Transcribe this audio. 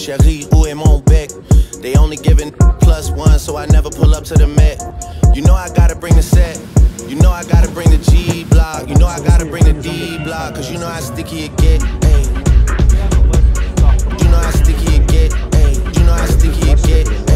Chérie, où est mon bec? They only giving +1, so I never pull up to the Met. You know I gotta bring the set. You know I gotta bring the G block. You know I gotta bring the D block. Cause you know how sticky it get, ayy. You know how sticky it get, ayy. You know how sticky it get.